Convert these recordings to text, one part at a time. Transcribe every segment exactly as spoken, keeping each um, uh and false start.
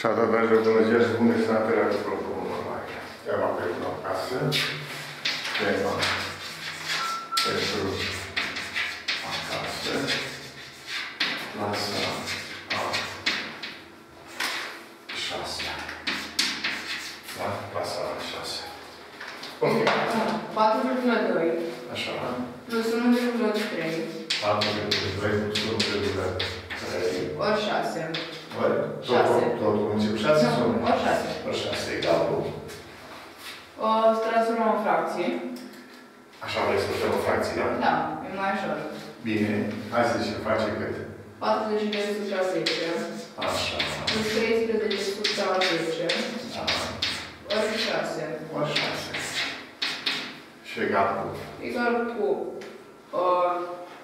Și atât, dragilor, bună ziua și bună seara la propriul următoare. Tema pentru acasă, tema pentru acasă, clasa a șasea. Da? Clasa a șasea. patru virgulă doi. Așa. Plus unu virgulă trei. patru virgulă doi plus unu virgulă trei. Ori șase. Ori? Totul încep șase? Ori șase. Ori șase egal cu? O transformăm în fracție. Așa vrei să facem o fracție, da? Da, e mai ușor. Bine. Hai să zicem, face cât? patruzeci de supra zece. Așa. Plus treisprezece supra zece. Da. Ori șase. Ori șase. Și egal cu? Egal cu uh,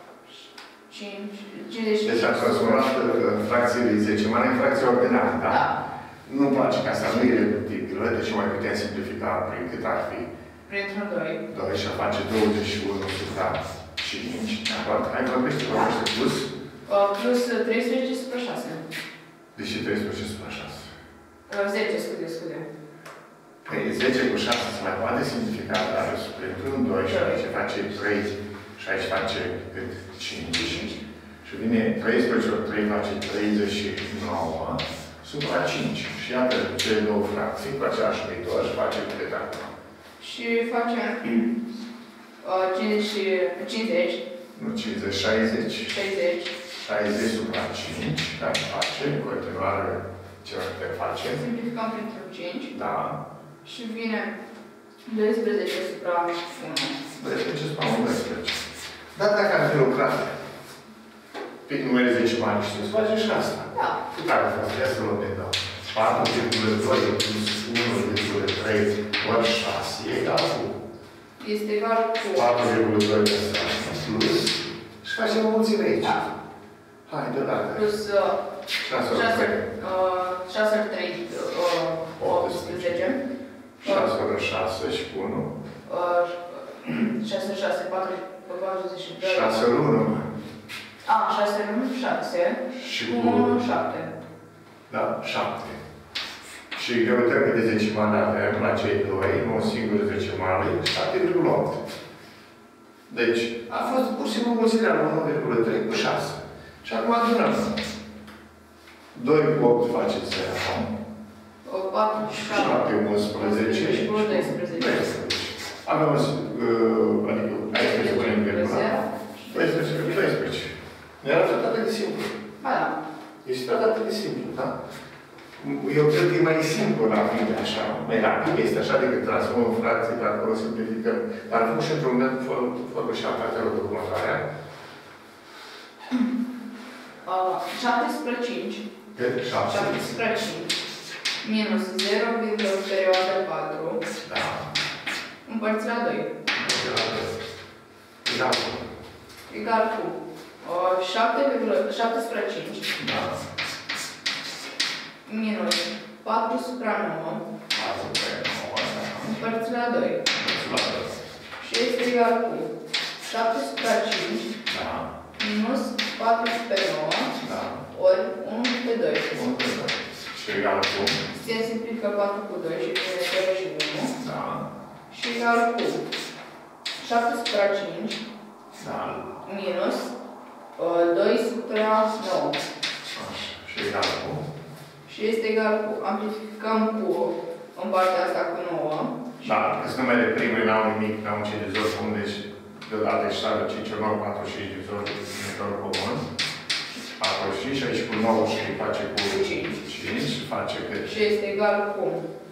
cinci, cincizeci și cinci. Deci am transformat fracțiile decimale în fracții ordinare, da? Da. Nu-mi place că asta nu e reductibilă, deci mai putem simplifica prin cât ar fi? Printr-un doi. doi și face douăzeci și unu supra cinci. Acum, hai vorbește, vorbește plus? Uh, plus treisprezece supra șase. Deși treisprezece supra șase. Uh, zece, scuze, scuze. Păi zece cu șase se mai poate simplifica, dar printr-un doi și aici face trei și aici face cât? cinci. Și vine treisprezece ori trei face treizeci și nouă supra cinci. Și iată cele două fracții cu aceeași numitor și face cât acum. Și facem uh, cincizeci. Nu cincizeci, șaizeci. șaizeci. șaizeci supra cinci, care face, în continuare, ce te face? Simplificăm pentru cinci. Da. Și vine doisprezece supra unu. doisprezece supra unu, doisprezece. Dar dacă am fi lucrat pe numere decimale și să face și asta. Da. Cât ar fi fost? Ia să luăm de dau. patru virgulă doi plus unu virgulă trei ori șase egal cu? Este egal cu patru virgulă doi plus și facem o mulțime aici. Da. Hai, deodată. Plus șase ori trei. șase ori trei, optsprezece. șase ori șase și unu. șase ori șase, patruzeci și doi. șase ori unu. A, șase ori unu, șase. Și cu cu unu, șapte. Da, șapte. Și greutatea de decimale avem la cei doi, nu o singură decimală, șapte virgulă opt. Deci, a fost pur și simplu mulțirea la unu virgulă trei cu șase. Și acum adunăm. doi cu opt face zero. patru, șapte, unsprezece și doisprezece. Avem, uh, adică, aici să spunem virgula. doisprezece, doisprezece. Era tot atât de simplu. Ba da. Este tot atât de simplu, da? Eu cred că e mai simplu rapid, așa. Mai rapid este așa decât transformăm fracții, dar acolo simplificăm. Dar nu și într-un moment, fără și alta, te rog, următoarea. șapte supra cinci. Cât? șapte. șapte supra cinci. Minus zero virgulă perioada patru. Da. Împărțit la doi. Egal cu? Egal cu șapte supra cinci. Da. Minus patru supra nouă. patru supra nouă, da. Împărțit la doi. Împărțit la doi. Și este egal cu șapte supra cinci. Da. Minus patru pe nouă. Da. Ori unu pe doi. unu pe doi. Și egal cu? Se simplifică patru cu doi și vine zero și unu. Da. Și egal cu șapte supra cinci. Da. Minus doi supra nouă. Așa. Și egal cu? Și este egal cu, amplificăm cu, în partea asta cu nouă. Da, că sunt numele primul, n-au nimic, n-au un divizor comun, deci deodată își sare cinci ori nouă, patruzeci și cinci divizor, divizor comun. patruzeci și cinci, aici cu nouă și face cu cinci, și face cât? Și este egal cu,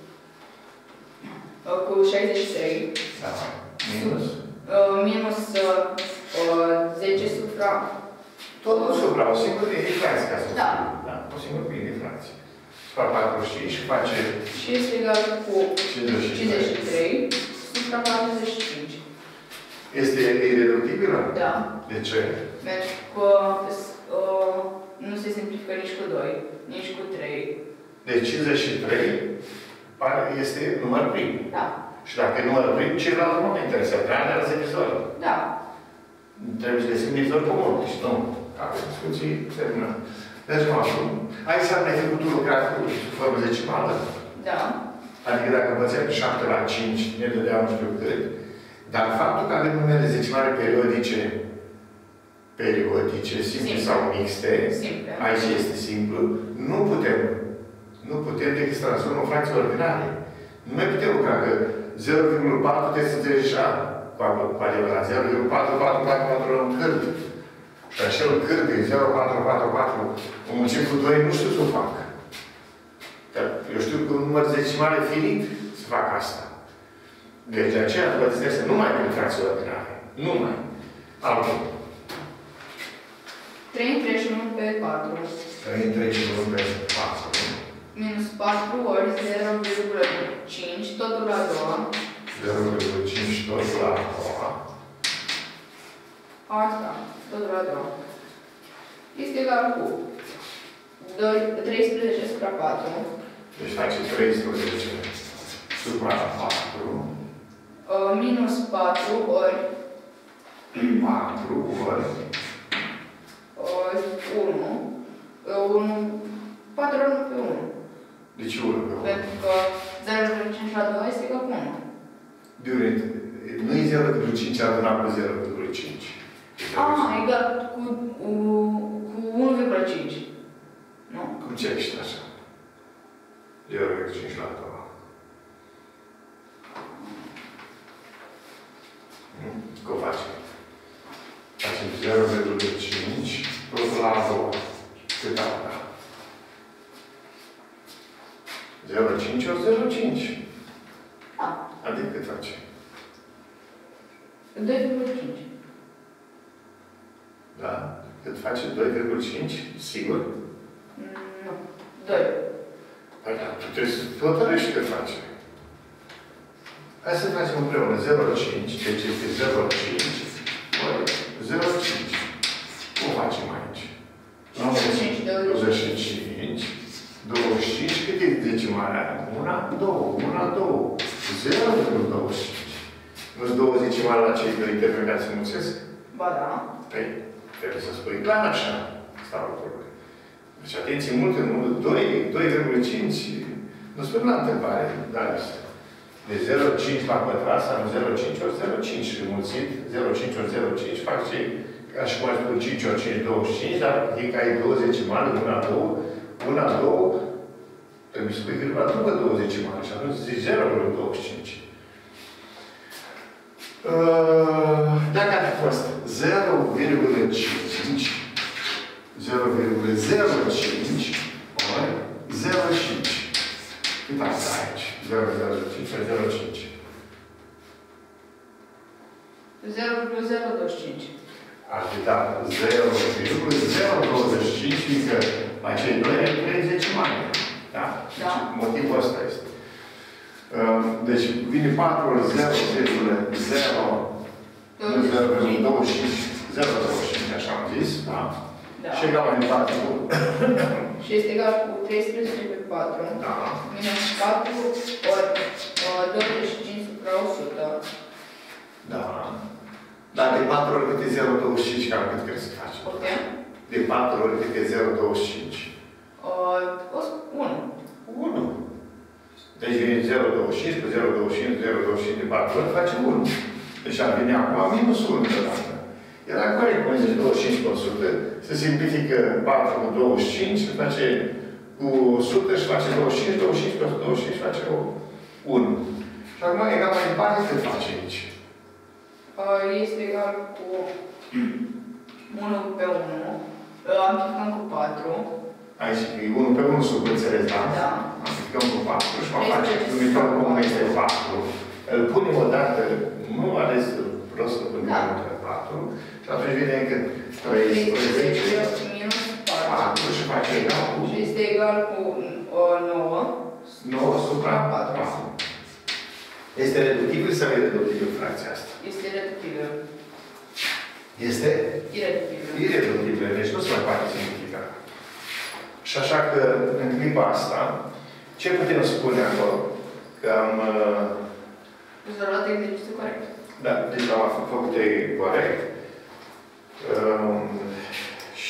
cu șaizeci și trei. Da, minus? Minus zece supra. Tot nu supra, o singură infracție, ca să Da. spun. Da, o singură infracție. Supra patruzeci și cinci și face... Și este egal cu cincizeci și trei supra patruzeci și cinci. Este ireductibilă? Da. De ce? Pentru că uh, nu se simplifică nici cu doi, nici cu trei. Deci cincizeci și trei este număr prim. Da. Și dacă e număr prim, celălalt nu mă interesează. Trebuie să divizor. Da. Trebuie să găsim divizor comun. Deci nu. Avem discuții, terminăm. Mergem acum. Hai să ne făcut tu lucrat cu formă decimală? Da. Adică dacă învățăm șapte la cinci, ne dădeam nu știu cât, dar faptul că avem numere decimale periodice, periodice, simple, simple. sau mixte, simple. Aici este simplu, nu putem, nu putem decât să transformăm în fracții ordinare. Nu mai putem lucra că zero virgulă patru trebuie să înțelegi așa, cu adevărat, zero virgulă patru patru patru patru la un cârd. Și acel cârd de zero virgulă patru patru patru înmulțim cu doi, nu știu să o fac. Dar eu știu că un număr decimale finit să fac asta. Deci de aceea vă să nu mai prin fracții ordinare. Nu mai. Altul. trei întreși unu pe patru. trei întreși unu pe patru. Minus patru ori zero virgulă cinci, totul la a doua. zero virgulă cinci, totul la a doua. Asta, totul la a doua. Este egal cu treisprezece supra patru. Deci face treisprezece supra patru. Uh, minus patru ori patru ori ori unu. Uh, unu. patru ori unu pe unu. De ce unu pe unu? Pentru că zero virgulă cinci la doi este egal cu unu. De unde? Nu e zero virgulă cinci adunat cu zero virgulă cinci. Ah, egal cu, cu, cu unu virgulă cinci. Nu? Cum ce ești așa? zero virgulă cinci la doi. Cum facem? Facem zero virgulă cinci plus la a doua. Cât am dat? zero virgulă cinci ori zero virgulă cinci. Da. Adică cât face? doi virgulă cinci. Da? Cât face doi virgulă cinci? Sigur? Nu. doi. Păi da, tu trebuie să hotărăști cât face. Hai să facem împreună zero virgulă cinci, deci este zero virgulă cinci ori zero virgulă cinci. Cum facem aici? douăzeci și cinci, douăzeci și cinci. douăzeci și cinci, cât e decimarea? unu, doi, unu, doi. zero virgulă douăzeci și cinci. Nu-s două decimale la cei doi termeni care se mulțesc? Ba da. Păi, trebuie să spui clar așa. Stau lucrurile. Deci, atenție multă, nu? doi virgulă cinci. Nu spun la întrebare, dar de zero virgulă cinci la pătrat sau zero virgulă cinci ori zero virgulă cinci înmulțit, zero virgulă cinci ori zero virgulă cinci fac ce? Ca și cum ai spune cinci ori cinci, douăzeci și cinci, dar e ca ai două decimale, una, două, una, două, trebuie să spui virgula după două decimale și atunci zici zero virgulă douăzeci și cinci. Dacă ar fi fost zero virgulă cinci, zero virgulă zero cinci ori zero virgulă cinci. Cât asta aici? zero virgulă zero cinci ori zero virgulă cinci. zero virgulă zero douăzeci și cinci. Ar fi dat zero virgulă zero douăzeci și cinci, fiindcă acei doi ai trei decimale. Da? Da. Motivul ăsta este. Deci vine patru ori zero virgulă zero douăzeci și cinci, zero virgulă douăzeci și cinci, așa am zis, da? Da. Și egal mai departe cu... Și este egal cu treisprezece pe patru. Da. Minus patru ori douăzeci și cinci supra o sută. Da. Dar de patru ori cât e zero virgulă douăzeci și cinci, cam cât crezi că faci? Ok. De patru ori cât e zero virgulă douăzeci și cinci? unu. unu. Deci vine zero virgulă douăzeci și cinci cu zero virgulă douăzeci și cinci, zero virgulă douăzeci și cinci de patru ori face unu. Deci ar veni acum minus unu deodată. Era corect, cum zice, douăzeci și cinci pe o sută, se simplifică patru cu douăzeci și cinci, se face cu o sută și face douăzeci și cinci, douăzeci și cinci pe o sută douăzeci și cinci face unu. Și acum egal mai departe, cât face aici? Este egal cu unu pe unu. Amplificăm cu patru. Aici e unu pe unu sub, înțeles, da? Da. Amplificăm cu patru și vom face numitorul comun este patru. Îl punem o dată, nu ales prost, îl punem o dată patru. Și atunci vine cât? treisprezece minus patru. patru și face egal cu... Și este egal cu nouă. nouă supra patru. Este reductibil sau ireductibil fracția asta? Este reductibil. Este? Ireductibil. Ireductibil, deci nu se mai poate simplifica. Și așa că, în clipa asta, ce putem spune acolo? Că am... Rezolvat exercițiul corect. Da, deci am făcut corect. Um, și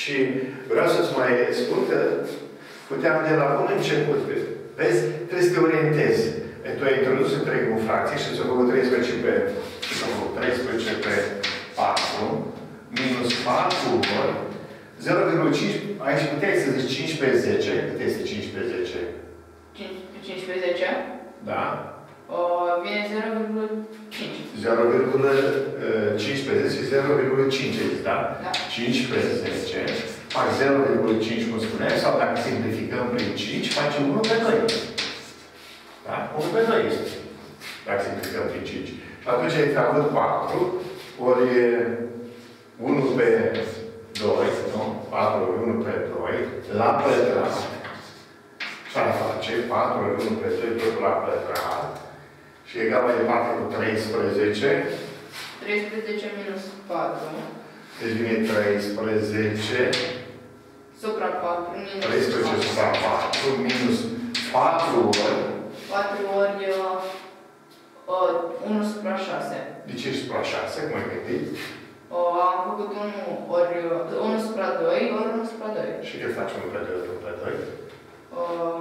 Și vreau să-ți mai spun că puteam de la bun început. Vezi? Trebuie să te orientezi. Tu ai introdus întregul fracție și ți-a făcut treisprezece pe treisprezece pe patru minus patru ori zero virgulă cinci. Aici puteai să zici cinci pe zece. Cât este cinci pe zece? cinci pe zece? Da. O, vine zero virgulă cinci. zero virgulă cinci pe zece, zero virgulă cinci, da? Da. cinci pe zece, fac zero virgulă cinci, cum spuneai, sau dacă simplificăm prin cinci, facem unu pe doi. Da? unu pe doi este. Dacă simplificăm prin cinci. Și atunci ai avut patru, ori unu pe doi, nu? patru ori unu pe doi, la pătrat. Și ar face patru ori unu pe doi, tot la pătrat. Și egal mai departe cu treisprezece. treisprezece minus patru. Deci vine treisprezece. Supra patru minus treisprezece supra patru minus patru ori. patru ori uh, unu supra șase. De ce supra șase? Cum ai gândit? Uh, am făcut unu ori unu supra doi ori unu supra doi. Și ce faci unu pe doi ori unu pe doi? Uh,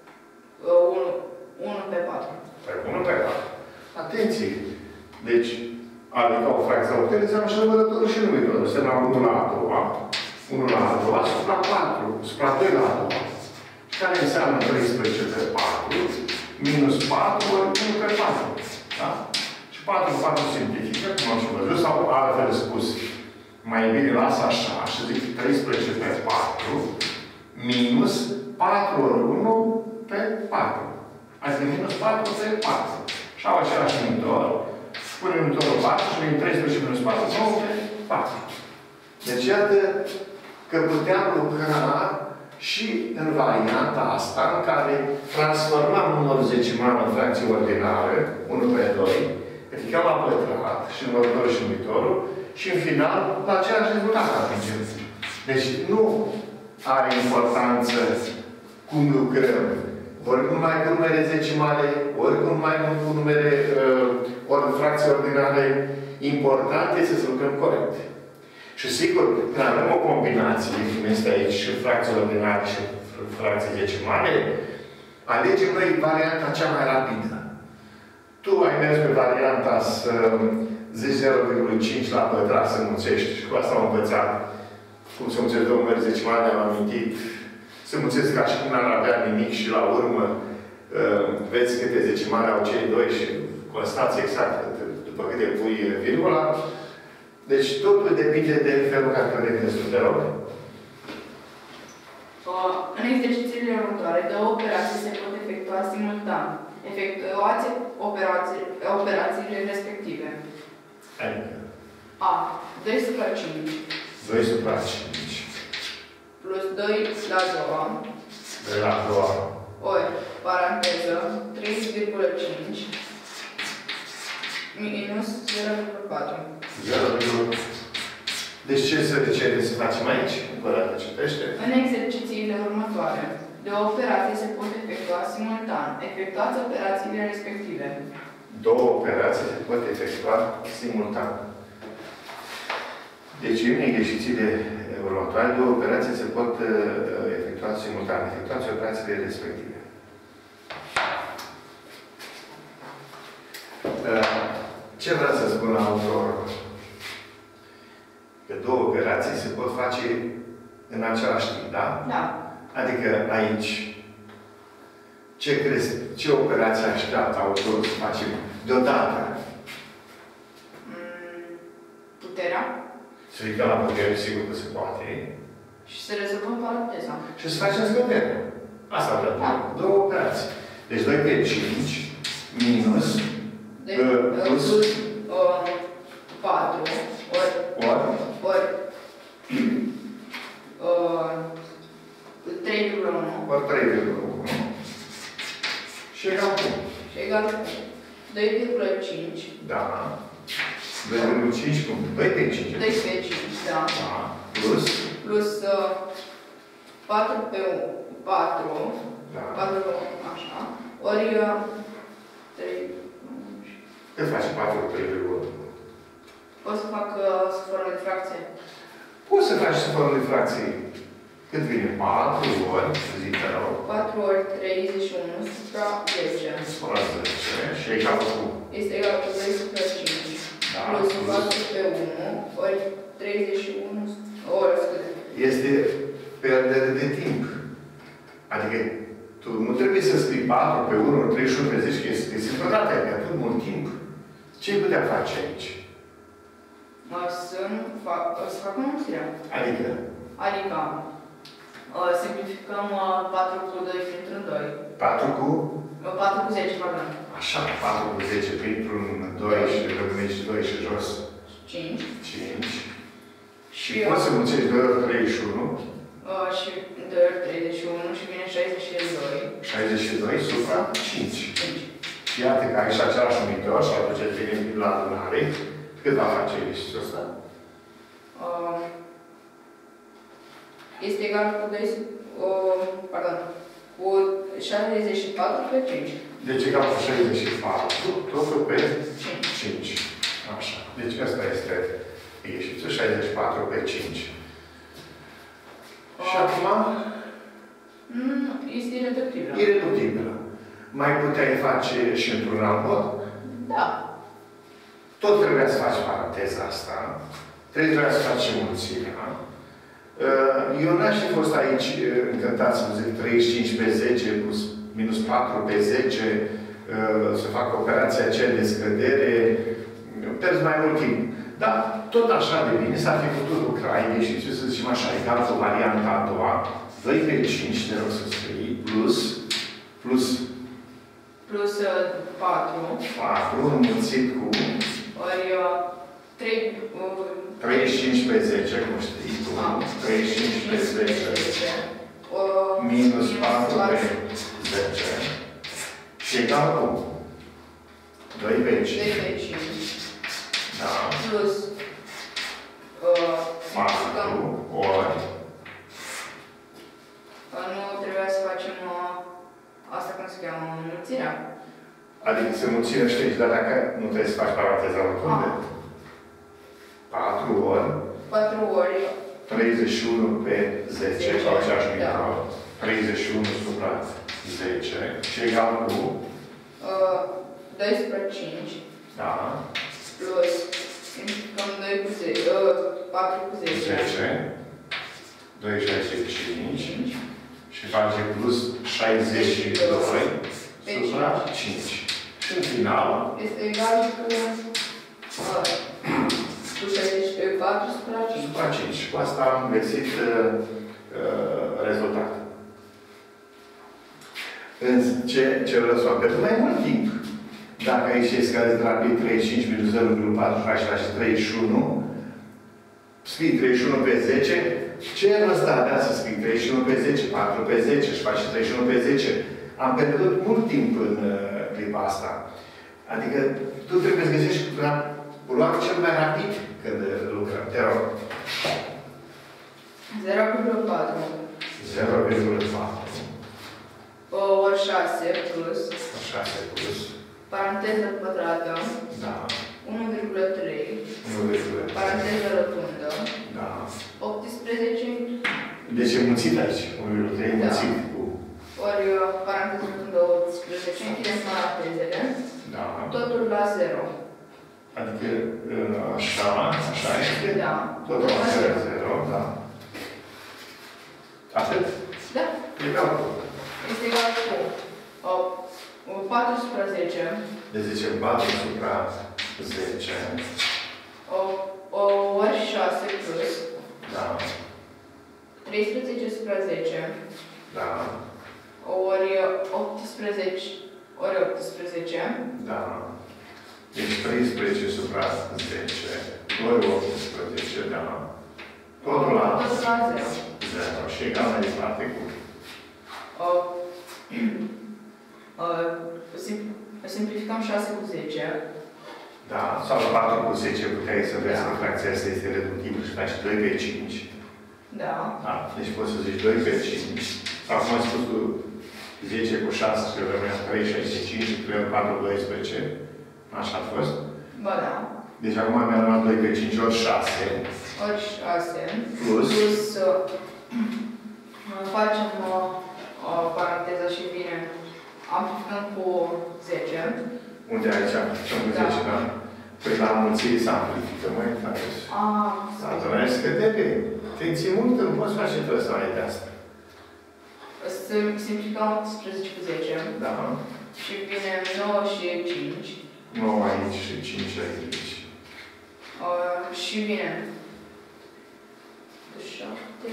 uh, unu pe patru. unu pe patru. Atenție! Deci, adică o fracție la putere, înseamnă și numărătorul și numitorul. Înseamnă unu la a doua, unu la a doua, supra patru, supra doi la a doua. Și care înseamnă treisprezece pe patru, minus patru ori unu pe patru. Da? Și patru pe patru simplifică, cum am și văzut, sau altfel spus, mai bine las așa și zic treisprezece pe patru, minus patru ori unu pe patru. Adică minus patru pe patru. Și au același numitor. Pune numitorul patru și vine treisprezece minus patru, nouă pe patru. Deci iată că puteam lucra și în varianta asta, în care transformam numărul decimal în fracție ordinară, unu pe doi, ridicam la pătrat și numărătorul și numitorul, și în final, la același rezultat ajungem. Deci nu are importanță cum lucrăm. Ori numai cu numere decimale, ori cu numai cu numere, uh, ori fracții ordinare. Important este să lucrăm corect. Și sigur, când avem o combinație, cum este aici, și fracții ordinare și fracții decimale, alegem noi varianta cea mai rapidă. Tu ai mers pe varianta să zici zero virgulă cinci la pătrat să mulțești, și cu asta am învățat cum să mulțești două numere decimale, am amintit. Să mulțesc ca și cum n-ar avea nimic și la urmă uh, vezi câte decimale au cei doi și constați exact după câte pui virgula. Deci totul depinde de felul care te orientezi tu, te rog. În exercițiile următoare, două operații se pot efectua simultan. Efectuați operații, operațiile respective. Adică? A. doi supra cinci. doi supra cinci. Plus doi la a doua. doi la a doua. Ori, paranteză, trei virgulă cinci. Minus zero virgulă patru. zero virgulă patru. Deci ce se cere să facem aici? Încă o dată citește. În exercițiile următoare, două operații se pot efectua simultan. Efectuați operațiile respective. Două operații se pot efectua simultan. Deci, în exercițiile următoare, două operații se pot uh, efectua simultan. Efectuați operațiile respective. Uh, ce vrea să spună autorul? Că două operații se pot face în același timp, da? Da. Adică aici, ce crezi, ce operație așteaptă autorul să facem deodată? Mm, puterea. Să ridică la putere, sigur că se poate. Și să rezolvăm paranteza. Și să facem scădere. Asta vrea. Da. Două operații. Deci doi pe cinci minus De, uh, plus uh, patru ori ori ori uh, trei virgulă unu. ori trei virgulă unu. Și egal cu. Și egal cu doi virgulă cinci. Da. doi virgulă cinci cum? doi pe cinci. doi pe cinci, da. Da. Plus. Plus uh, patru pe patru. Da. patru pe unu, așa. Ori uh, trei. Cât face patru ori trei virgulă unu? Pot să fac uh, sub formă de fracție? Poți să faci sub formă de fracții. Cât vine? patru ori, zic te rog. patru ori treizeci și unu supra zece. Supra zece și egal cu? Este egal cu doi supra cinci. Da, Plus plus. patru pe unu ori treizeci și unu ori scuze. Este pierdere de timp. Adică tu nu trebuie să scrii patru pe unu ori treizeci și unu pe zece, că este simplu dată, ai pierdut mult timp. Ce ai putea face aici? Să nu fac, să fac înmulțirea. Adică? Adică, uh, simplificăm uh, patru cu doi printr-un doi. patru cu? Uh, patru cu zece, pardon. Așa, patru cu zece printr-un doi și rămânești doi și jos. cinci. cinci. Și Și poți să mulțești doi ori treizeci și unu. uh, și doi ori treizeci și unu și vine șaizeci și doi. șaizeci și doi supra cinci. cinci. Și iată că ai și același numitor și atunci îți vine la adunare. Cât va face exercițiul ăsta? Uh, este egal cu doi, uh, pardon, cu șaizeci și patru pe cinci. Deci egal cu șaizeci și patru, totul pe cinci. cinci. Așa. Deci ăsta este exercițiul, șaizeci și patru pe cinci. Și Uh, acum? mm, este ireductibilă. Ireductibilă. Mai puteai face și într-un alt mod? Da. Tot trebuia să faci paranteza asta. Trebuia să faci mulțirea. Eu n-aș fi fost aici încântat să zic treizeci și cinci pe zece plus minus patru pe zece, să fac operația aceea de scădere. Pierzi mai mult timp. Dar tot așa de bine s-ar fi putut lucra aici și să zicem așa, egal cu varianta a doua, doi pe cinci, te rog să scrii, plus, plus Plus uh, patru. patru înmulțit cu Ori uh, trei, uh, treizeci și cinci pe zece, cum știi tu, treizeci și cinci pe zece, uh, minus patru pe zece, și egal cu doi pe cinci. doi pe cinci. Da. Plus uh, patru ori. Uh, nu trebuia să facem uh, asta cum se cheamă, înmulțirea. Adică se mulțime știi, dar dacă nu trebuie să faci paranteza rotundă. Ah. patru ori. patru ori. treizeci și unu pe zece, zece, sau aceeași mică. da. treizeci și unu supra zece. Și egal cu? Uh, doi supra cinci. Da. Plus, simplificăm doi cu zece, uh, patru cu zece. zece. doi șaizeci și cinci. Și face plus șaizeci și doi supra cinci. Și în final este egal cu, uh, cu șaizeci și patru supra cinci. supra cinci. Și cu asta am găsit uh, uh, rezultatul. Însă, ce, ce vreau să fac? Pentru mai mult timp. Dacă aici e scădeți de la treizeci și cinci minus zero virgulă patru șase și treizeci și unu, scrii treizeci și unu pe zece, ce rost avea să scrii treizeci și unu pe zece, patru pe zece și faci treizeci și unu pe zece? Am pierdut mult timp în uh, clipa asta. Adică tu trebuie să găsești luat cel mai rapid când lucrăm. Te rog. zero virgulă patru. zero virgulă patru. Ori șase plus. șase plus. Paranteză pătrată. Da. unu virgulă trei. unu virgulă trei. Paranteză rotundă. Da. optsprezece. Deci e mulțit aici. unu virgulă trei Da. mulțit cu... Ori paranteză rotundă optsprezece. Închidem parantezele. Da. Totul la zero. Adică așa, așa este? Da. Totul la zero, da. Atât? Da. Egal. Este egal cu o, patru supra zece. Deci zicem patru supra zece. O, o ori șase plus. Da. treisprezece supra zece. Da. Ori optsprezece. Ori optsprezece. Da. Deci treisprezece supra zece. doi optsprezece, da. Totul la Totul la zero. zero. Și egal mai departe cu... O, o, sim- simplificăm șase cu zece. Da. Sau la patru cu zece puteai să vezi că fracția asta este reductibilă și faci doi pe cinci. Da. Da. Deci poți să zici doi pe cinci. Sau cum ai spus tu, zece cu șase și rămâne trei, șaizeci și cinci și trei, patru, doisprezece. Așa a fost. Ba da. Deci acum mi-a rămas doi pe cinci ori șase. ori șase, Plus. plus uh, facem uh, uh, paranteza și vine, amplificăm cu zece. Unde aici amplificăm cu Da. zece, da? Păi la mulțire să amplificăm, mai faceți. Ah, Dar trebuie să scădere. Te ții mult, nu poți face trăsare de asta. să simplificăm optsprezece cu zece. Da. Și vine nouă și cinci. nouă aici și cinci aici. Uh, și vine șapte,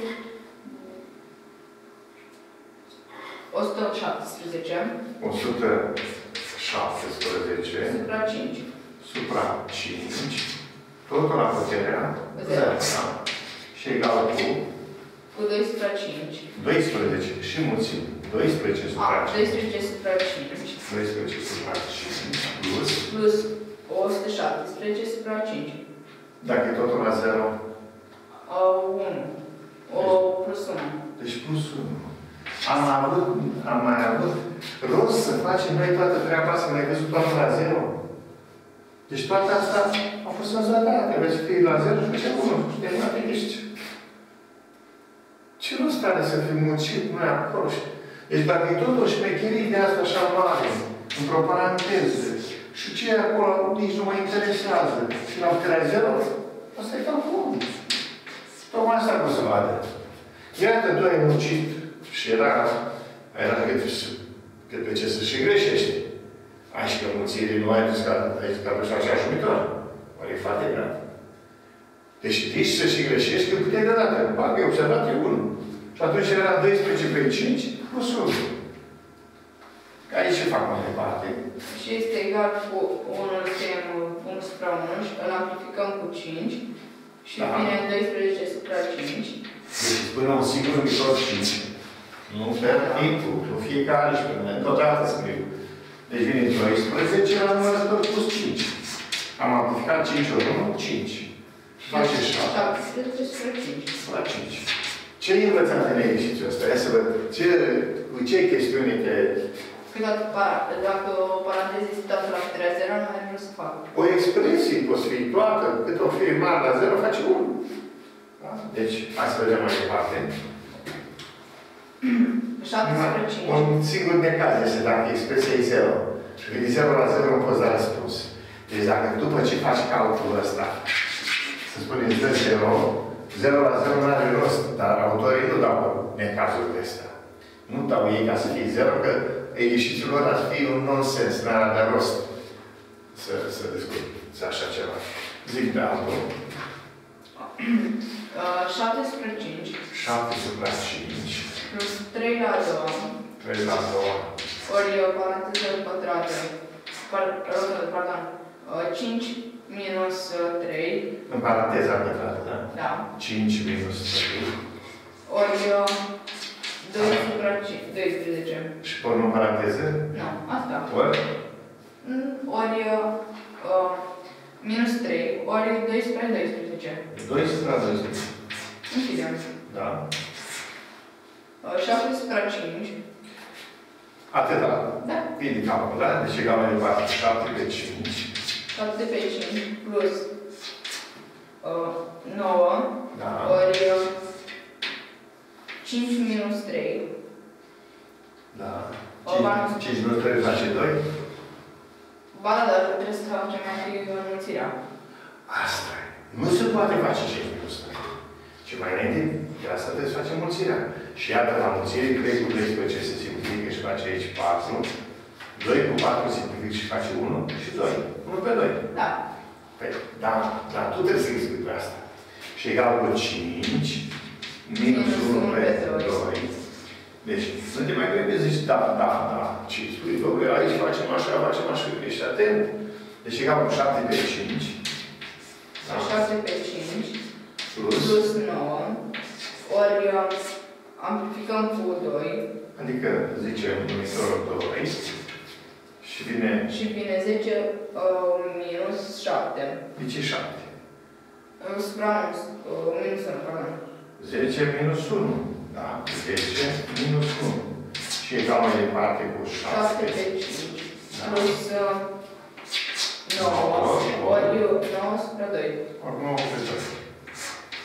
o sută șaptesprezece o sută șaptesprezece supra cinci. supra cinci. Totul la puterea zero. Da. Și egal cu Cu doi supra cinci. doisprezece și mulțim. doisprezece supra A, cinci. doisprezece supra cinci. doisprezece supra cinci plus. Plus o sută șaptesprezece supra cinci. Dacă e totul la zero. Uh, unu. O plus unu. Deci plus unu. Am avut, am mai avut rost să facem noi toată treaba asta, când ai văzut totul la zero. Deci toată asta a fost în zadare. Trebuie să fie la zero și făceam unu. Și de la ești. Ce rost are să fim muncit noi acolo? Deci dacă e totuși șmecherii de asta așa mare, într-o paranteză, și ce e acolo nici nu mă interesează, și la puterea zero, asta e calcul. Tocmai asta o să vadă. Iată, doi ai muncit și era, era cât, cât pe ce să și greșești. Ai și că mulțirii nu ai dus ca, ca pe așa șumitor. Oare e foarte grav. Deci știi să și greșești că puteai de dată. Bagă, e observat, e unu. Și atunci era doisprezece pe cinci plus unu. Aici ce fac mai departe? Și este egal cu unu, îl scriem unu supra unu și îl amplificăm cu cinci. Și Da. vine doisprezece supra cinci. Deci până un singur numitor cinci. Nu per timpul, nu fiecare și până încă o dată scriu. Deci vine doisprezece la numărător plus cinci. Am amplificat cinci ori unu, cinci. Și face șapte. șaptesprezece supra cinci. La cinci. Ce învățat în exercițiul ăsta? Ia să văd. Ce, cu ce chestiune te... Că dacă, para- dacă o paranteză este dată la puterea zero, nu mai vreau să fac. O expresie poate fi toată, cât o fie mare la zero, face unu. Da? Deci, hai să vedem mai departe. șapte supra cinci. Un singur necaz este dacă expresia e zero. Și când e zero la zero, nu poți da răspuns. Deci dacă după ce faci calculul ăsta, să spunem dă zero, zero la zero nu are rost, dar autorii nu dau necazurile astea. Nu dau ei ca să fie zero, că ieșițul lor ar fi un nonsens, n-ar avea rost să, să discuți așa ceva. Zic de altul. șapte supra cinci. șapte supra cinci. Plus trei la a doua. trei la a doua. Ori o paranteză pătrată. Par- Pardon. cinci minus trei. În paranteza pătrată, da? Da. cinci minus trei. Ori doi supra doisprezece. Și porn în paranteză? Nu, asta. Ori? Mm, Ori uh, minus trei. Ori doi supra doisprezece. doi supra doisprezece. Închidem. Da. Uh, șapte supra cinci. Atâta. Da. Bine capul, da? Deci egal mai departe. șapte pe cinci. șapte pe cinci plus uh, nouă. Da. Ori uh, cinci minus trei. Da. O, ba- cinci minus trei face doi. Ba da, dar trebuie să facem mai întâi înmulțirea. Asta e. Nu se poate face cinci minus trei. Și mai înainte, de asta trebuie să facem mulțirea. Și iată, la mulțire, trei cu doisprezece se simplifică și face aici patru. doi cu patru simplifică și face unu și doi. unu pe doi. Da. Păi, da, dar tu trebuie să explici pe asta. Și egal cu cinci minus unu pe doi. Deci, nu te mai gândești, zici, da, da, da. Și spui, domnule, aici facem așa, facem așa, ești atent. Deci egal cu șapte pe cinci. Da. șapte pe cinci. Plus. Plus nouă. Ori uh, amplificăm cu doi. Adică, zicem, numitorul doi. Și vine... Și vine zece uh, minus șapte. De ce șapte? Uh, supra unu. Uh, minus unu, pardon. zece minus unu. Da? zece minus unu. Și egal mai departe cu șapte. șapte pe cinci. Da. Plus uh, nouă. Ori nouă supra doi. Ori nouă pe doi.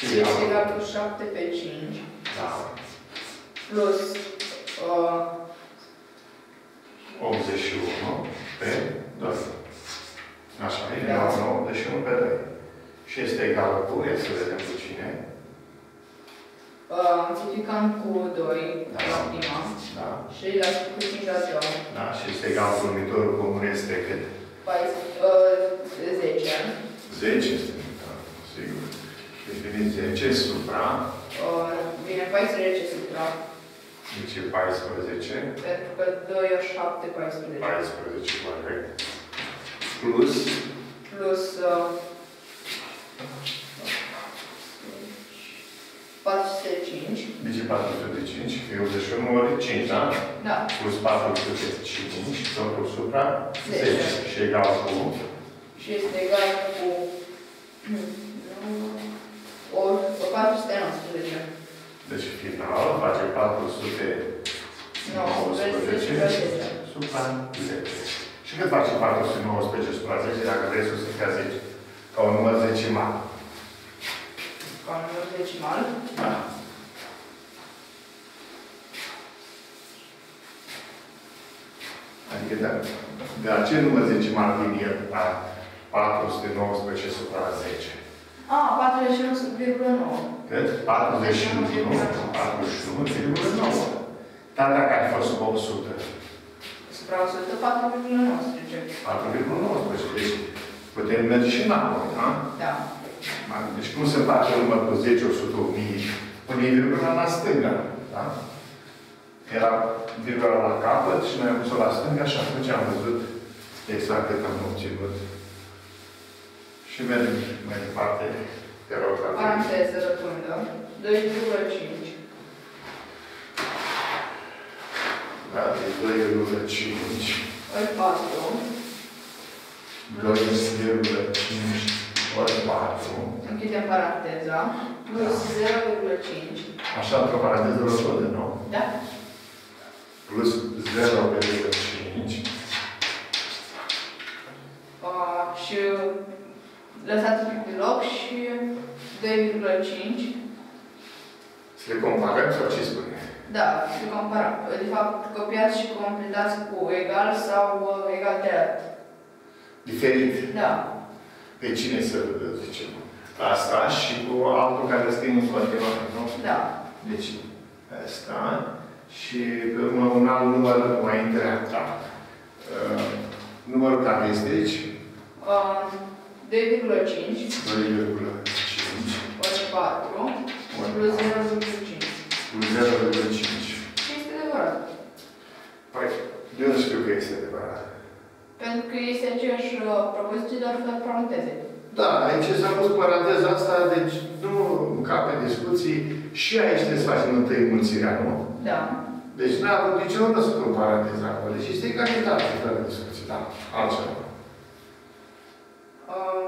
este egal cu șapte pe cinci. Da. Plus uh, optzeci și unu pe doi. Așa, e Da. optzeci și unu pe doi. Și este egal cu, e să vedem cu cine. uh, amplificăm cu doi Da. la prima. Da. Și la cu cinci la doua. Da, și este egal cu următorul comun este cât? zece. zece este, da, sigur. Deci vine zece supra. Uh, Vine paisprezece supra. Deci e paisprezece. Pentru că doi ori șapte, paisprezece. paisprezece, corect. Plus. Plus uh, patru sute cinci. Deci e patru sute cinci. E optzeci și unu ori cinci, da? Da. Plus patru sute cinci. Totul supra zece. zece. Și egal cu. Și este egal cu o patru sute nouăsprezece. Deci final face patru sute nouăsprezece supra zece. Și cât face patru sute nouăsprezece supra zece dacă vrei să se fie zece? Ca un număr decimal. Ca un număr decimal. Da. Adică de, de acel număr decimal vine el la patru sute nouăsprezece supra zece. A, patruzeci și unu virgulă nouă. Cât? patruzeci și unu virgulă nouă. Dar dacă ai fost o sută? Supra o sută, patru virgulă nouăsprezece. patru virgulă nouăsprezece. Deci putem merge și înapoi, da? Da. Deci cum se face număr cu zece, o sută, o mie? Pune virgula la stânga, da? Era virgula la capăt și noi am pus-o la stânga și atunci am văzut exact cât am obținut. Și mergem mai departe. Te rog, la Paranteză rotundă. doi virgulă cinci. Da, deci doi virgulă cinci. Ori patru. doi virgulă cinci ori patru. Închidem paranteza. Plus zero virgulă cinci. Așa, într-o paranteză rotundă, nu? Da? Plus zero virgulă cinci. Uh, și lăsați un pic de loc și doi virgulă cinci. Să le comparăm sau ce spune? Da, și comparăm. De fapt, copiați și completați cu egal sau uh, egal de alt. Diferit. Da. Pe cine să zicem? Asta și cu altul care scrie în continuare, nu? Da. Deci, asta și pe urmă un alt număr mai interesant. Uh, numărul care este aici? Uh, doi virgulă cinci. doi virgulă cinci. Ori patru. Plus zero virgulă cinci. Plus zero virgulă cinci. Și este adevărat. Păi, de unde știu că este adevărat? Pentru că este aceeași uh, propoziție, doar fără paranteze. Da, aici s-a pus paranteza asta, deci nu încape discuții. Și aici trebuie să facem întâi mulțirea, nu? Da. Deci n-a avut niciun răspuns cu paranteza acolo. Deci este egalitate, fără discuții. Da, altceva. Uh,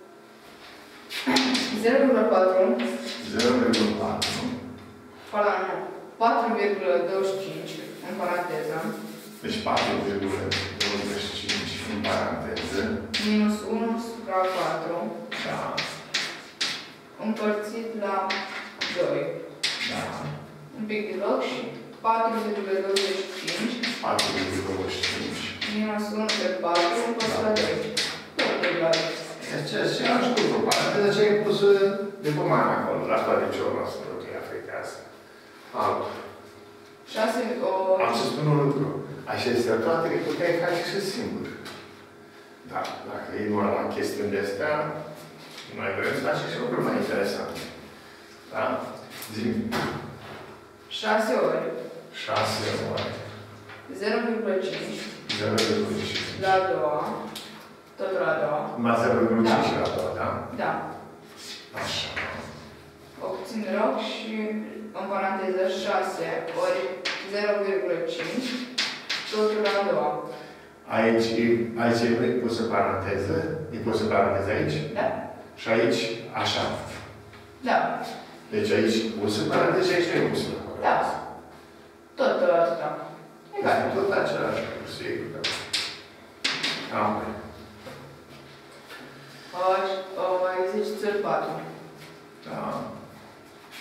zero virgulă patru. zero virgulă patru. Pardon, nu. patru virgulă douăzeci și cinci în paranteză. Deci patru virgulă douăzeci și cinci în paranteză. Minus unu supra patru. Da. Împărțit la doi. Da. Un pic de loc și patru virgulă douăzeci și cinci. patru virgulă douăzeci și cinci. Minus unu pe patru împărțit la doi. Tot egal. Este aceeași lucru. Paranteza ce ai pus de pomană acolo, la toate ce o noastră, că îi afectează. Altul. șase, o... Am să spun un lucru. Așa este toate, că puteai face și singur. Da, dacă ei nu la chestiuni de astea, noi vrem să facem și lucruri mai interesante. Da? Zi-mi. șase ori. șase ori. zero virgulă cinci. zero virgulă cinci. La a doua. Tot la a doua. Numai zero virgulă cinci la doua, da? Da. Așa. Obțin loc și în paranteză șase ori zero virgulă cinci. Totul la a doua. Aici, aici e pusă paranteză. E pusă paranteză aici? Da? Și aici, așa. Da. Deci aici pusă paranteză și aici nu e pusă paranteză. Da. Tot asta. Da, e tot același lucru, sigur. Da. Am. Exercițiul patru. Da.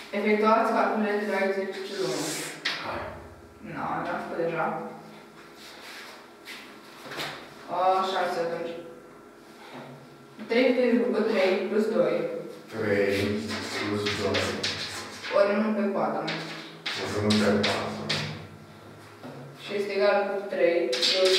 Efectuați calculele de la exercițiul unu. Hai. Nu, am făcut deja. Așa, atunci. trei virgulă trei plus doi. trei plus doi. Ori unu pe patru. Ori unu pe patru. Și este egal cu trei plus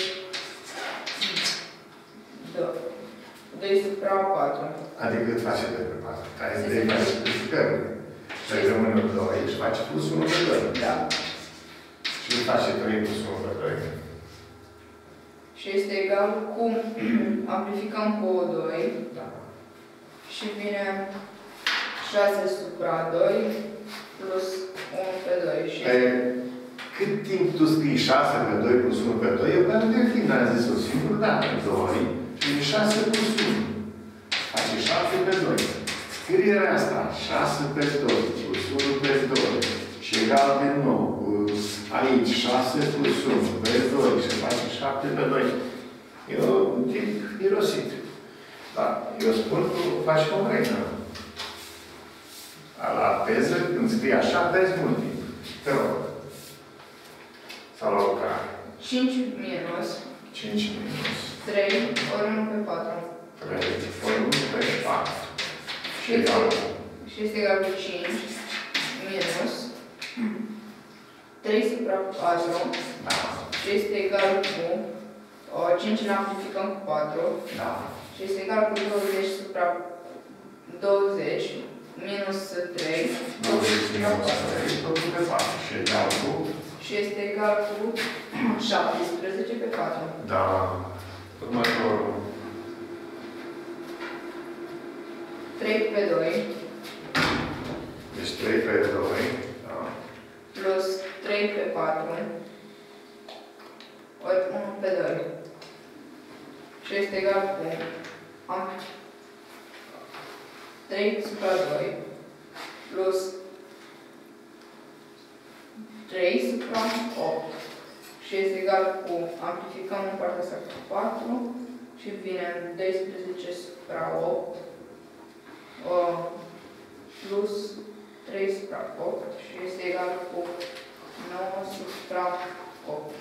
doi supra patru. Adică cât face doi pe patru? Hai să doi face simplificări. Deci rămâne doi și face plus unu pe doi. Da. Și îl face trei plus unu pe doi. Și este egal cu amplificăm cu doi. Da. Și vine șase supra doi plus unu pe doi. Și Pe cât timp tu scrii șase pe doi plus unu pe doi, eu pentru că timp n-am zis o singură dată doi și vine șase plus unu. Face șapte pe doi. Scrierea asta, șase pe doi plus unu pe doi și egal din nou cu aici șase plus unu pe doi și face șapte pe doi. E un timp irosit. Dar eu spun că faci o regă. La teză, când scrie așa, vezi mult timp. Te rog. Sau la lucrare. cinci minus cinci minus trei ori unu pe patru. trei ori unu pe patru. Și este, și este egal cu cinci minus trei supra patru. Da. Și este egal cu o, cinci îl amplificăm cu patru. Da. Și este egal cu douăzeci supra douăzeci minus trei. douăzeci minus trei, totul pe patru. Și egal cu? Și este egal cu șaptesprezece pe patru. Da. Următorul. trei pe doi. Deci trei pe doi. Da. Plus trei pe patru. Ori unu pe doi. Și este egal cu am trei supra doi plus trei supra opt. Și este egal cu, amplificăm în partea asta cu patru și vine doisprezece supra opt o, plus trei supra opt și este egal cu nouă supra opt.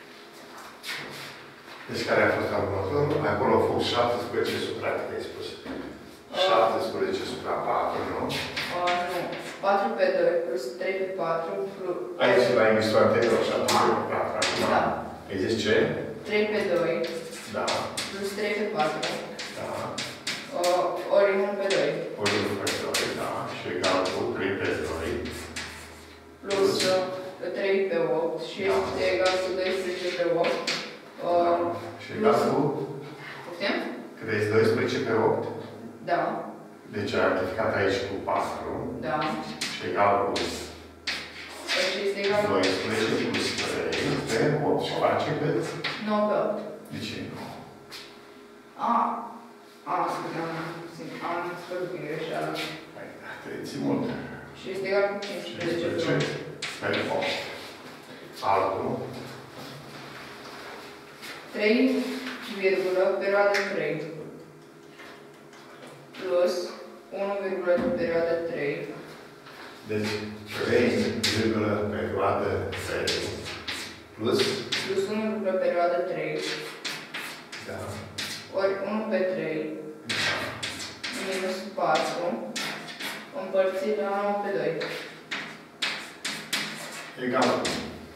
Deci care a fost următorul? Acolo a fost șaptesprezece supra, cât ai spus? șaptesprezece supra patru, nu? Uh, nu. patru pe doi plus trei pe patru plus... Aici, la emisiunea anterior, șaptesprezece pe patru. Acum, da. Ai zis ce? trei pe doi Da. plus trei pe patru. Da. Uh, ori unu pe doi. Ori unu pe doi, da. Și egal cu trei pe doi. Plus uh, trei pe opt. Și da. este egal cu doisprezece pe opt. Uh, Da. Și egal cu? Poftim? Cât ai zis doisprezece pe opt? Da. Deci ai amplificat aici cu patru. Da. Și egal cu Deci este egal cu doisprezece plus trei pe opt. Și face cât? nouă pe opt. De ce nu? A. A, scuze, am, am spus din greșeală. Hai, trebuie ții mult. Și este egal cu cincisprezece pe opt. Pe opt. Altul. trei virgulă perioada trei plus unu virgulă perioada trei. Deci trei virgulă perioadă trei plus Plus unu virgulă perioada trei. da. Ori unu pe trei. Da. Minus patru. Împărțit la nouă pe doi. Egal cu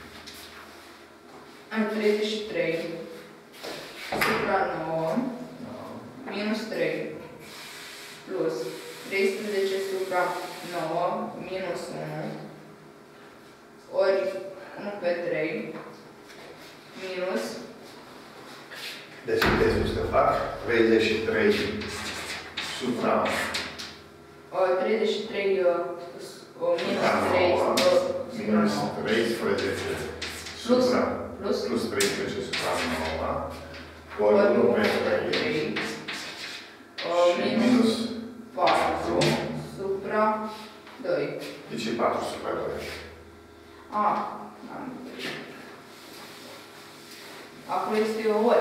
Am treizeci și trei. Supra nouă. da. Minus trei. Plus treisprezece supra nouă. Minus unu. Ori unu pe trei. Minus. Deci te spus că fac treizeci și trei supra treizeci și trei uh, minus trei minus treisprezece plus, supra plus, plus treisprezece supra nouă ori ori unu unu pe pe trei trei și minus patru supra doi. de ce patru supra doi? A, am greșit. Acolo este o ori.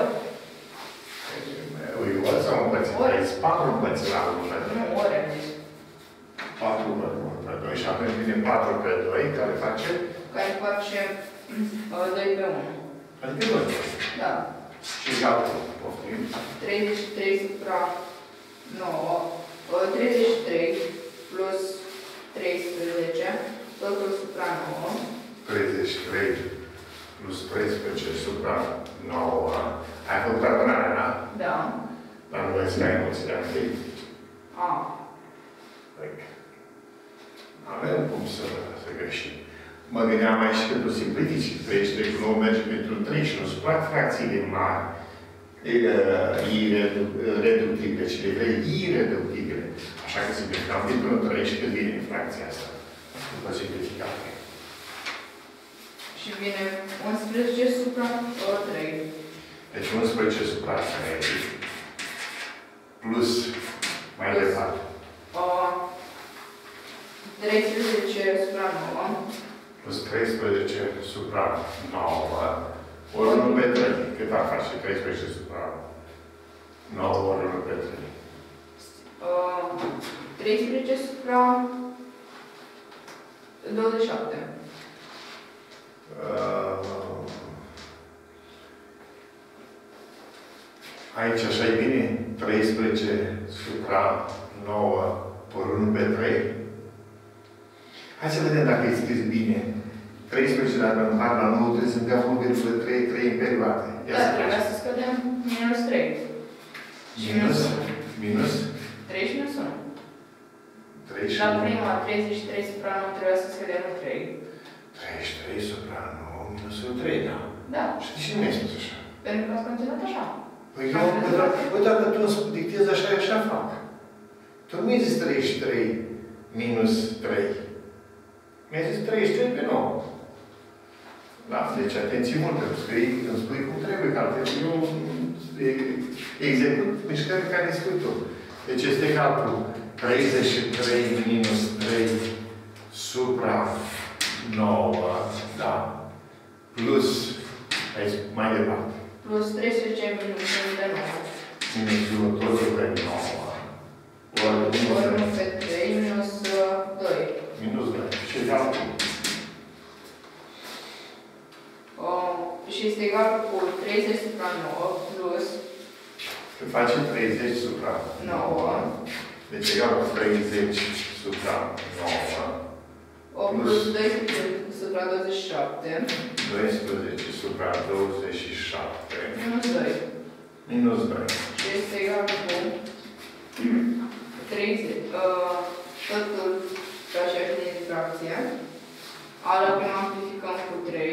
Ui, ori sau împărțit? Ori. Ai patru împărțit la urmă. Nu, ori am zis. Patru ori. supra doi și atunci vine patru pe doi, care face? Care face uh, doi pe unu. Adică doi. Da. Și egal cu, poftim. treizeci și trei supra nouă, uh, treizeci și trei plus treisprezece, totul supra nouă. treizeci și trei plus treisprezece supra nouă. Ai făcut adunarea, da? Da. Dar nu vrei să ai mulțirea întâi? A. Avem cum să, să greșim. Mă gândeam mai și pentru simplifici. treizeci și trei cu nouă merge pentru trei și nu supra fracțiile mari. Ireductibile, ci le vrei ireductibile. Așa că simplificam dintr-un trei și când vine fracția asta. După simplificare. Și vine unsprezece supra trei. Deci unsprezece supra trei plus mai departe. treisprezece supra nouă. Plus treisprezece supra nouă. Ori unu pe trei. Cât ar face? treisprezece supra nouă ori unu pe trei. treisprezece supra douăzeci și șapte. Uh, aici așa e bine? treisprezece supra nouă ori unu pe trei. Hai să vedem dacă e scris bine. treisprezece dacă împart la nouă trebuie să-mi dea unu virgulă trei, trei în perioade. Da, trebuie să scădem minus trei. Minus? Minus? trei și minus unu. trei și La prima, treizeci și trei supra nouă trebuie să scădem în trei. treizeci și trei supra nouă minus trei, da? Da. Și de ce nu mi-ai spus așa? Pentru că ați continuat așa. Păi eu, păi dacă tu îmi dictezi așa, așa fac. Tu nu mi-ai zis treizeci și trei minus trei. Mi-ai zis treizeci și trei pe nouă. Da, deci atenție multă. Îmi spui, îmi spui cum trebuie, că altfel eu execut mișcări care spui tu. Deci este egal cu treizeci și trei minus trei supra nouă, da? Plus, aici, mai departe. Plus treisprezece minus unu pe nouă. Minus unu, totul pe nouă. Ori Ori unu pe trei minus doi. Minus doi. Și egal cu? Și este egal cu treizeci supra nouă plus... Că face treizeci supra nouă. Deci egal cu treizeci supra nouă. Plus doisprezece supra douăzeci și șapte. doisprezece supra douăzeci și șapte. Minus doi. Minus doi. Și este egal cu treizeci. Totul pe aceeași linie de fracție. Ala când amplificăm cu trei.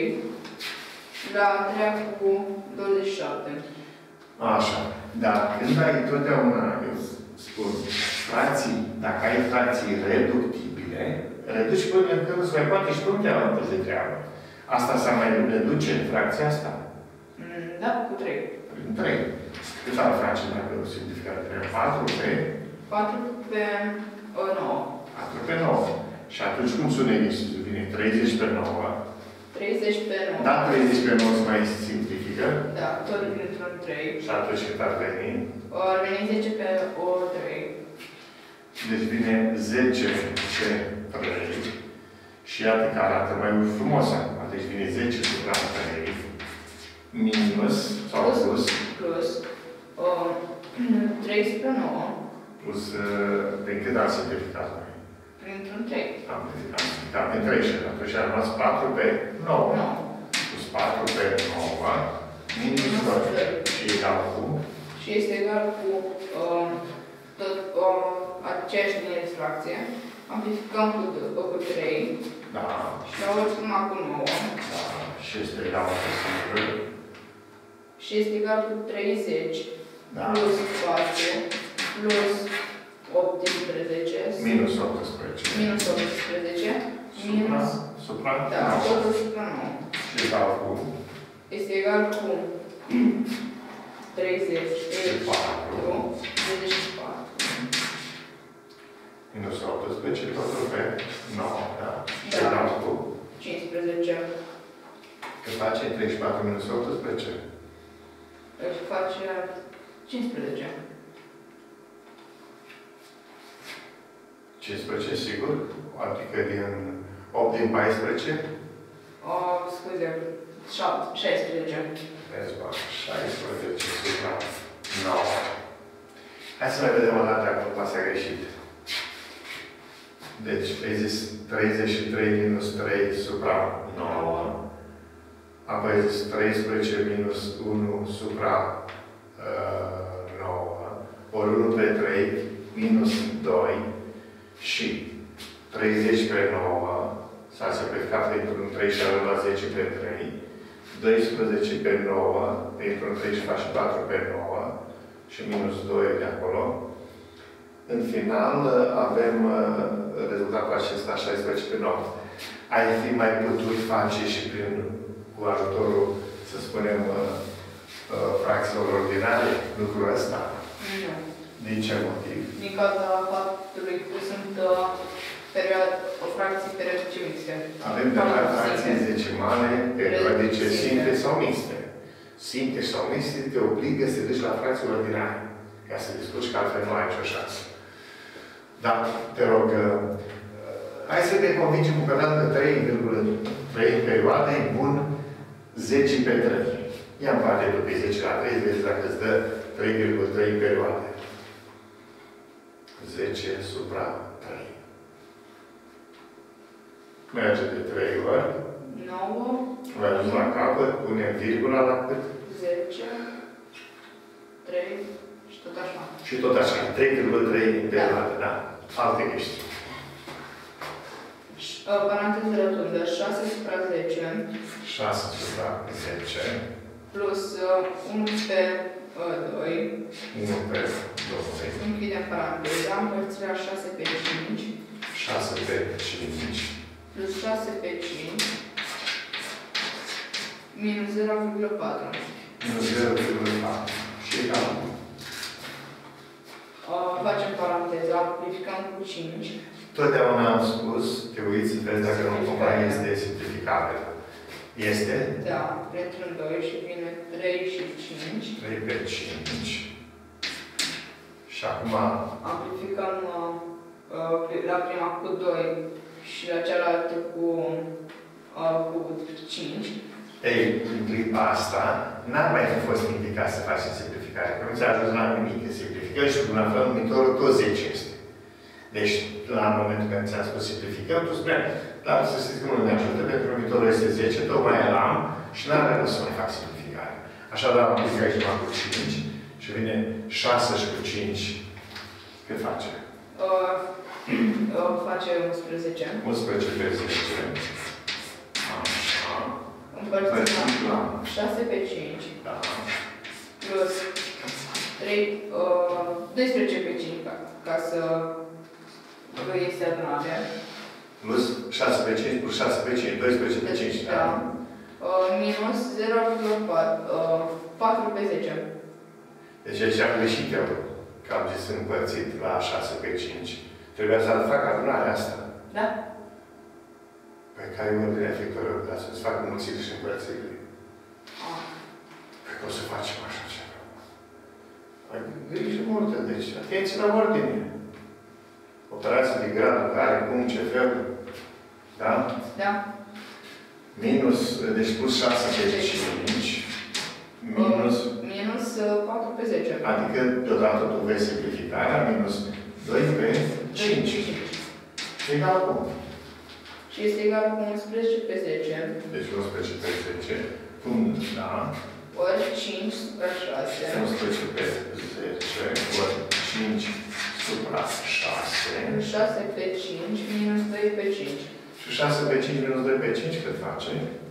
La a treia cu douăzeci și șapte. Așa. Dar când ai totdeauna, eu spun, fracții, dacă ai fracții reductibile, reduci până când nu se mai poate și până te avantă de treabă. Asta s-a mai reduce în fracția asta? Da, cu trei. Prin trei. Cât ar face dacă o simplificare? patru pe? patru pe nouă. patru pe nouă. Și atunci cum sună exercițiul? Vine treizeci pe nouă. treizeci pe nouă. Da, treizeci pe nouă se mai simplifică. Da, tot dintr-un trei. Și atunci cât ar veni? Ar veni zece pe o trei. Deci vine zece pe trei. Și iată că arată mai frumos acum. Deci vine zece supra trei. Minus, sau plus. plus. Plus. Uh, trei pe nouă. Plus, uh, din cât am simplificat noi? Printr-un trei. Am simplificat pe trei și atunci am rămas patru pe nouă. nouă. Plus patru pe nouă. Minus doi. Și egal cu? Și este egal cu uh, tot uh, aceeași linie de fracție. Amplificăm cu, cu trei. Da. Și la ultima cu nouă. Da. Și este egal cu singur. Și este egal cu treizeci. Da. Plus patru. Plus optsprezece. Minus optsprezece. Minus optsprezece. Supra? Minus. Supra? Da, totul supra nouă. Și egal cu? Este egal cu treizeci și patru. treizeci și patru. Minus optsprezece, totul pe nouă, da? Și Da. egal cu? cincisprezece. Că face treizeci și patru minus optsprezece? Își face cincisprezece. cincisprezece, sigur? adică din opt din paisprezece? O, scuze, șaisprezece. Vezi, bă, șaisprezece supra nouă. Hai să mai vedem o dată acum cum s-a greșit. Deci, ai zis treizeci și trei minus trei supra nouă. Apoi ai zis treisprezece minus unu supra uh, nouă. Ori unu pe trei minus doi. Și treizeci pe nouă. S-a simplificat printr-un trei și a luat zece pe trei. doisprezece pe nouă. Printr-un trei și face patru pe nouă. Și minus doi de acolo. În final, avem rezultatul acesta, șaisprezece pe nouă. Ai fi mai putut face și prin, cu ajutorul, să spunem, fracțiilor ordinare, lucrul ăsta? Nu. Din ce motiv? Din cauza faptului că sunt perioade, o fracții periodice mixte. Avem de la fracții decimale, periodice simple sau mixte. Simple sau mixte te obligă să te duci la fracții ordinare. Ca să discuți că altfel nu ai nicio șansă. Dar, te rog, hai să te convingem cu că trei virgulă trei perioade e bun zece pe trei. Ia în parte după zece la trei, vezi dacă îți dă trei virgulă trei perioade. zece supra trei. Merge de trei ori. nouă. Mergi la capăt, punem virgula la cât? zece. trei. Și tot așa. Și tot așa. trei virgulă trei perioade, da? Alte chestii. Paranteză rotundă. șase supra zece. șase supra zece. Plus unu pe doi. unu pe doi. Închidem paranteza. Împărțirea șase pe cinci. șase pe cinci. Plus șase pe cinci. Minus zero virgulă patru. Minus zero virgulă patru. Și cam. Facem paranteza. Amplificăm cu cinci. Totdeauna am spus, te uiți să vezi dacă nu cumva este simplificabil. Este? Da, printr-un doi și vine trei și cinci. trei pe cinci. Și acum... Amplificăm uh, la prima cu doi și la cealaltă cu, uh, cu cinci. Ei, în clipa asta, n-ar mai fi fost indicat să facem simplificare. Că nu ți-a ajuns la nimic de simplificare și până la numitorul tot zece este. Deci, la momentul când ți-am spus simplificăm, tu spuneai, dar să știți că nu ne ajută, pentru că numitorul este zece, tocmai el am și n-are rost să mai fac simplificare. Așadar, am aplicat aici numai cu cinci și vine șase și cu cinci. Cât face? Uh, uh, face unsprezece. unsprezece pe zece. Așa. Împărțim la șase pe cinci. Da. Plus trei, uh, doisprezece pe cinci, ca, ca să îi este adunare. Plus șase pe cinci, plus șase pe cinci, doisprezece pe cinci. Da. Uh, minus zero virgulă patru pe zece. Deci aici am greșit eu, că am zis împărțit la șase pe cinci. Trebuia să fac adunarea asta. Da. Pe care e ordinea fiecare dar să-ți fac înmulțiri și împărțiri. Ah. Păi că o să facem așa ceva. Ai grijă multă, deci atenție la ordine. Operație de gradul care, cum, ce fel. Da? Da. Minus, deci plus șase pe cinci. Minus... Uh, minus patru pe zece. Adică, deodată tu vezi simplificarea, minus doi pe cinci. Egal cum? Și este egal cu unsprezece pe zece. Deci unsprezece pe zece. Cum? Da. Ori cinci supra șase. unsprezece pe zece. Ori cinci supra șase. șase pe cinci minus doi pe cinci. Și șase pe cinci minus doi pe cinci cât face?